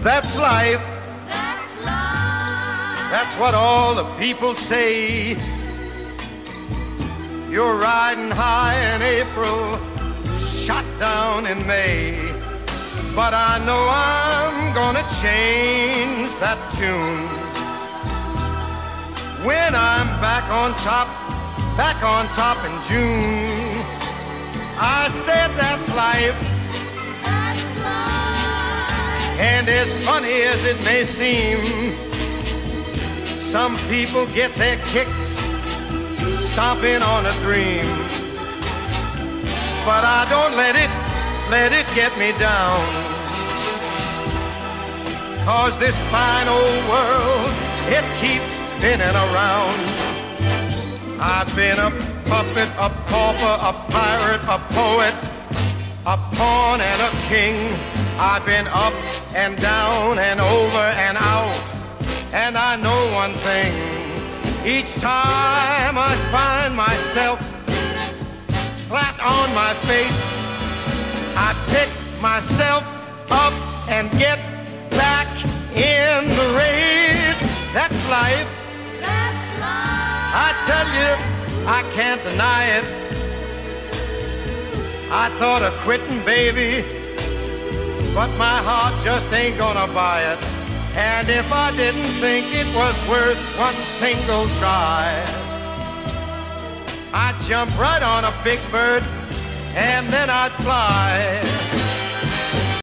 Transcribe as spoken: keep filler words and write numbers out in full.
That's life. That's life. That's what all the people say. You're riding high in April, shot down in May. But I know I'm gonna change that tune when I'm back on top, back on top in June. I said that's life. That's life. And as funny as it may seem, some people get their kicks stomping on a dream. But I don't let it, let it get me down. 'Cause this fine old world, it keeps spinning around. I've been a puppet, a pauper, a pirate, a poet, a pawn and a king. I've been up and down and over and out. And I know one thing, each time I find myself flat on my face, I pick myself up and get back in the race. That's life. That's life. I tell you, I can't deny it. I thought of quitting, baby, but my heart just ain't gonna buy it. And if I didn't think it was worth one single try, I'd jump right on a big bird and then I'd fly.